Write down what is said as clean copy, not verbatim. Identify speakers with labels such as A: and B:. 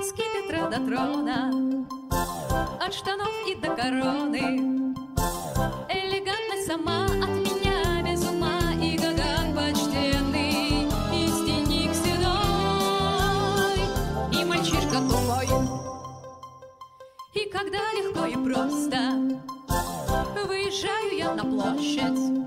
A: скипетра до трона, от штанов и до короны. Элегантность сама от меня без ума, и Гаган почтенный, и стеник седой, и мальчишка тупой. И когда легко и просто выезжаю я на площадь,